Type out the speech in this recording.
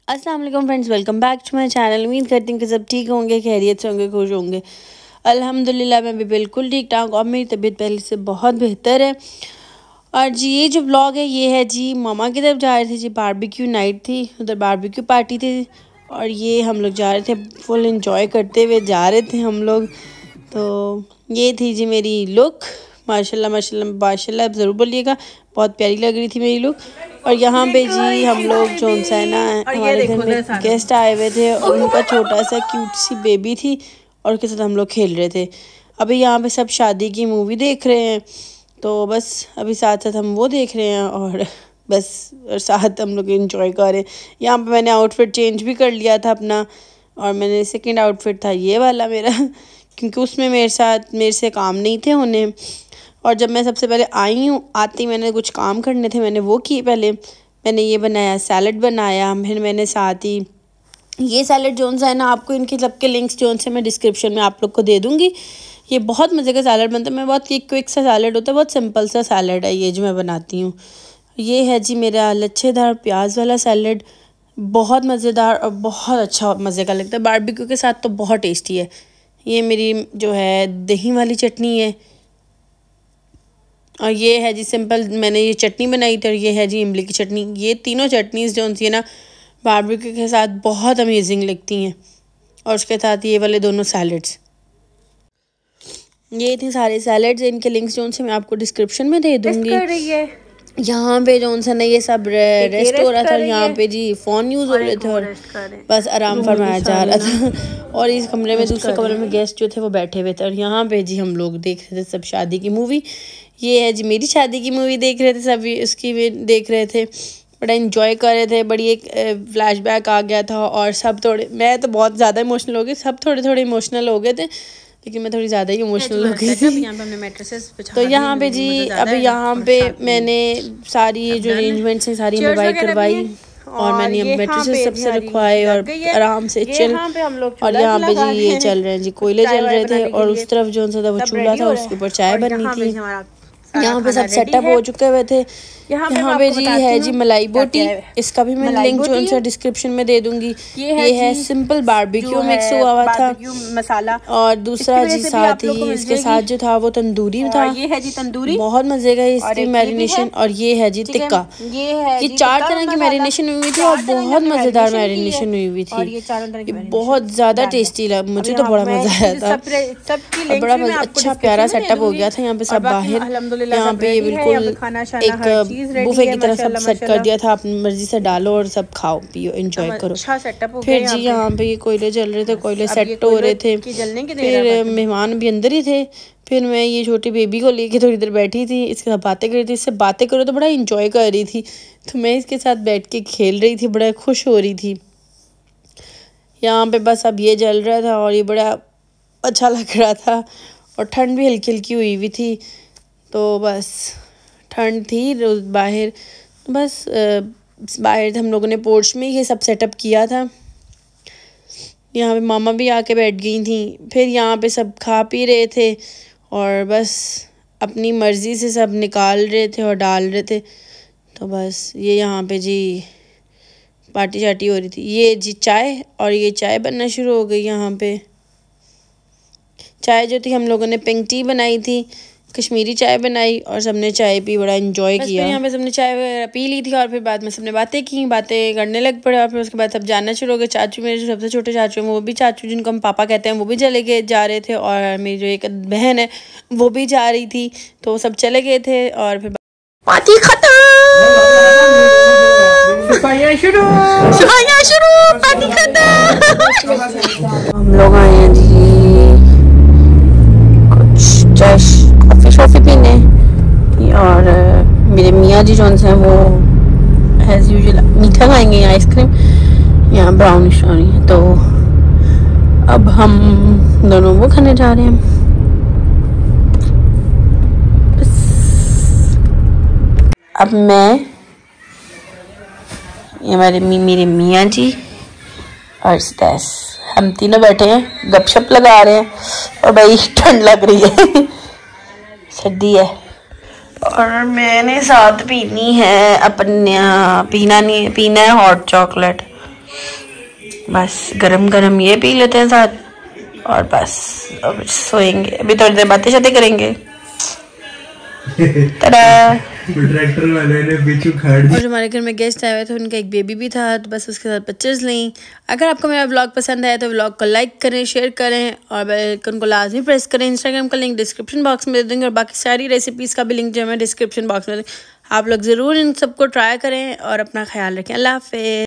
अस्सलाम वालेकुम friends, welcome back to my channel. उम्मीद करती हूँ कि सब ठीक होंगे, खैरियत से होंगे, खुश होंगे। अल्हम्दुलिल्लाह मैं भी बिल्कुल ठीक ठाक और मेरी तबीयत पहले से बहुत बेहतर है। और जी ये जो ब्लॉग है ये है जी मामा की तरफ जा रहे थे जी, बारबेक्यू नाइट थी, उधर बारबेक्यू पार्टी थी और ये हम लोग जा रहे थे, फुल इंजॉय करते हुए जा रहे थे हम लोग। तो ये थी जी मेरी लुक, माशाल्लाह माशाल्लाह माशाल्लाह ज़रूर बोलिएगा, बहुत प्यारी लग रही थी मेरी लुक। और यहाँ पे जी हम लोग जो है ना हमारे घर में गेस्ट आए हुए थे और उनका छोटा सा क्यूट सी बेबी थी और उसके साथ हम लोग खेल रहे थे। अभी यहाँ पे सब शादी की मूवी देख रहे हैं, तो बस अभी साथ साथ हम वो देख रहे हैं और बस और साथ हम लोग एंजॉय कर रहे हैं। यहाँ पे मैंने आउटफिट चेंज भी कर लिया था अपना, और मैंने सेकंड आउटफिट था ये वाला मेरा क्योंकि उसमें मेरे से काम नहीं थे उन्हें। और जब मैं सबसे पहले आती मैंने कुछ काम करने थे, मैंने वो किए। पहले मैंने ये बनाया, सैलड बनाया, फिर मैंने साथ ही ये सैलड जोन सा है ना, आपको इनके सबके लिंक्स जोन से मैं डिस्क्रिप्शन में आप लोग को दे दूँगी। ये बहुत मज़े का सैलड बनता है, मैं बहुत क्विक सा सैलड होता है, बहुत सिंपल सा सैलड है ये जो मैं बनाती हूँ। ये है जी मेरा लच्छेदार प्याज वाला सैलड, बहुत मज़ेदार और बहुत अच्छा मज़े का लगता है, बारबेक्यू के साथ तो बहुत टेस्टी है। ये मेरी जो है दही वाली चटनी है और ये है जी सिंपल मैंने ये चटनी बनाई थी और ये है जी इमली की चटनी। ये तीनों चटनीज़ जो होती है ना बारबेक्यू के साथ बहुत अमेजिंग लगती हैं। और उसके साथ ये वाले दोनों सैलड्स, ये थे सारे सैलड्स, इनके लिंक्स जो से मैं आपको डिस्क्रिप्शन में दे दूँगी। यहाँ पे जो है ना ये सब रेस्ट हो रहा था और यहाँ पे जी फ़ोन यूज़ हो रहे थे और बस आराम फरमाया जा रहा था। और इस कमरे में दूसरे कमरे में गेस्ट जो थे वो बैठे हुए थे और यहाँ पे जी हम लोग देख रहे थे सब शादी की मूवी। ये है जी मेरी शादी की मूवी देख रहे थे सभी, उसकी भी देख रहे थे, बड़ा इंजॉय कर रहे थे। बड़ी एक फ्लैशबैक आ गया था और सब थोड़े, मैं तो बहुत ज़्यादा इमोशनल हो गई, सब थोड़े थोड़े इमोशनल हो गए थे लेकिन मैं थोड़ी ज़्यादा ही इमोशनल हो गई थी। तो यहाँ पे जी अभी यहाँ पे मैंने सारी जो अरेंजमेंट्स हैं सारी मोबाइल करवाई और मैंने अब मैट्रेसेस सबसे रखवाए और आराम से चिल। और यहाँ पे जी ये चल रहे हैं जी कोयले चल रहे थे और उस तरफ जो सा था वो चूल्हा था, उसके ऊपर चाय बननी थी। यहाँ पे सब सेटअप हो चुके हुए थे। यहाँ पे जी है जी मलाई बोटी, इसका भी मैं लिंक जो है डिस्क्रिप्शन में दे दूंगी। ये है सिंपल बारबेक्यू मिक्स हुआ हुआ था मसाला, और दूसरा जी साथ ही इसके साथ जो था वो तंदूरी था। ये है जी तंदूरी, बहुत मजे का इसकी मैरिनेशन। और ये है जी टिक्का, ये 4 तरह की मैरिनेशन हुई थी और बहुत मजेदार मैरिनेशन हुई थी, बहुत ज्यादा टेस्टी लगा, मुझे तो बड़ा मजा आया था। बड़ा अच्छा प्यारा सेटअप हो गया था यहाँ पे सब बाहर। यहाँ पे ये बिल्कुल एक बुफे की तरह सब सेट कर दिया था, अपनी मर्जी से डालो और सब खाओ पियो एंजॉय करो। फिर जी यहाँ पे ये कोयले जल रहे थे, कोयले सेट हो रहे थे, फिर मेहमान भी अंदर ही थे। फिर मैं ये छोटी बेबी को लेके थोड़ी देर बैठी थी, इसके साथ बातें कर रही थी, इससे बातें करो तो बड़ा इंजॉय कर रही थी, तो मैं इसके साथ बैठ के खेल रही थी, बड़ा खुश हो रही थी। यहाँ पे बस अब ये जल रहा था और ये बड़ा अच्छा लग रहा था और ठंड भी हल्की हल्की हुई हुई थी, तो बस ठंड थी बाहर, बस बाहर हम लोगों ने पोर्च में ये सब सेटअप किया था। यहाँ पे मामा भी आके बैठ गई थी। फिर यहाँ पे सब खा पी रहे थे और बस अपनी मर्ज़ी से सब निकाल रहे थे और डाल रहे थे, तो बस ये यहाँ पे जी पार्टी शार्टी हो रही थी। ये जी चाय, और ये चाय बनना शुरू हो गई। यहाँ पे चाय जो थी हम लोगों ने पिंक टी बनाई थी, कश्मीरी चाय बनाई और सबने चाय पी, बड़ा एंजॉय किया। यहाँ पे सबने चाय पी ली थी और फिर बाद में सबने बातें की, बातें करने लग पड़े और फिर उसके बाद सब जानना शुरू हो गए। चाचू मेरे जो सबसे छोटे चाचू हैं वो भी, चाचू जिनको हम पापा कहते हैं, वो भी जा रहे थे और मेरी जो एक बहन है वो भी जा रही थी, तो सब चले गए थे। और फिर पार्टी खत्म, शुरू, पार्टी खत्म। हम लोग आए हैं जी चाय कॉफ़ी शॉफ़ी पीने, और मेरे मियाँ जी जोन्स हैं वो एज़ यूजुअल मीठा खाएंगे या आइसक्रीम, यहाँ ब्राउनिश हो रही है, तो अब हम दोनों वो खाने जा रहे हैं। अब मैं, ये मेरे मियाँ जी और स्टैस, हम तीनों बैठे हैं गपशप लगा रहे हैं और भाई ठंड लग रही है सर्दी है। और मैंने साथ पीनी है पीना है हॉट चॉकलेट, बस गरम गरम ये पी लेते हैं साथ और बस अब सोएंगे। अभी थोड़ी देर बातें शातें करेंगे। ट्रैक्टर वाले ने बीच उखाड़ दिया। और जो हमारे घर में गेस्ट आए हुए थे उनका एक बेबी भी था, तो बस उसके साथ पिक्चर्स लीं। अगर आपको मेरा व्लॉग पसंद आया तो व्लॉग को लाइक करें, शेयर करें और बेल आइकन को लाजमी प्रेस करें। इंस्टाग्राम का लिंक डिस्क्रिप्शन बॉक्स में दे दूँगी और बाकी सारी रेसिपीज़ का भी लिंक जो है मैं डिस्क्रिप्शन बॉक्स में। आप लोग ज़रूर इन सबको ट्राई करें और अपना ख्याल रखें। अल्लाह हाफ़िज़।